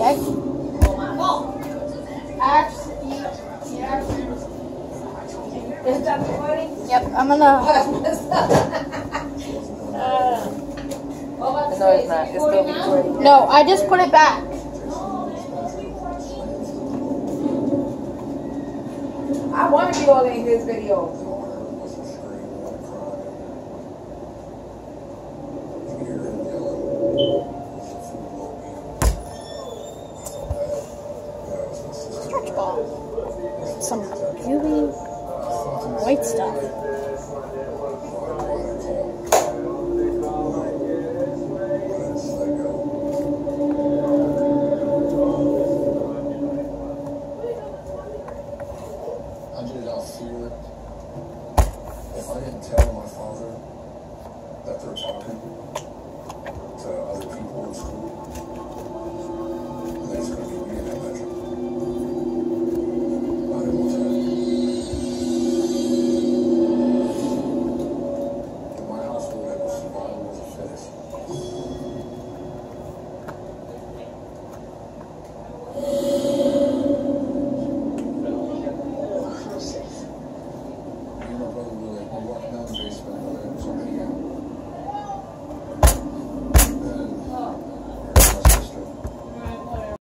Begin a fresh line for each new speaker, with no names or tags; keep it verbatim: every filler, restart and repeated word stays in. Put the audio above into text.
Okay. Yep, I'm gonna.
No, it's not. It's still recording.
No, I just put it back.
I want to be all in his video.